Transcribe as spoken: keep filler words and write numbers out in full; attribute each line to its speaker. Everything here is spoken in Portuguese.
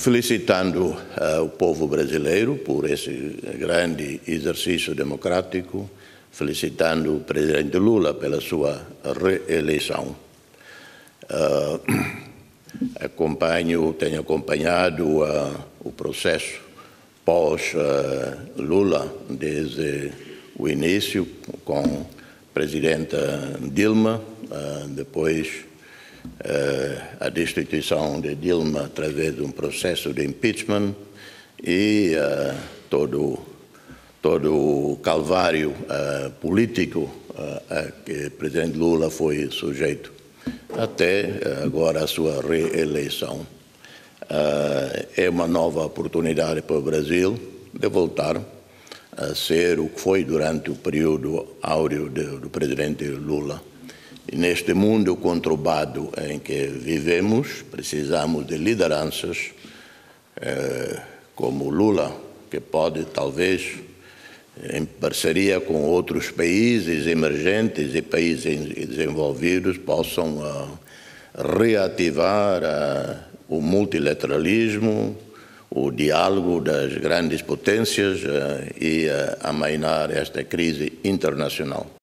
Speaker 1: felicitando uh, o povo brasileiro por esse grande exercício democrático, felicitando o presidente Lula pela sua reeleição. Uh, acompanho, tenho acompanhado uh, o processo pós-Lula uh, desde o início, com a presidenta Dilma, uh, depois Uh, a destituição de Dilma através de um processo de impeachment e uh, todo, todo o calvário uh, político uh, a que o presidente Lula foi sujeito, até uh, agora a sua reeleição. Uh, é uma nova oportunidade para o Brasil de voltar a ser o que foi durante o período áureo de, do presidente Lula. E neste mundo conturbado em que vivemos, precisamos de lideranças eh, como Lula, que pode, talvez, em parceria com outros países emergentes e países desenvolvidos, possam uh, reativar uh, o multilateralismo, o diálogo das grandes potências uh, e uh, amainar esta crise internacional.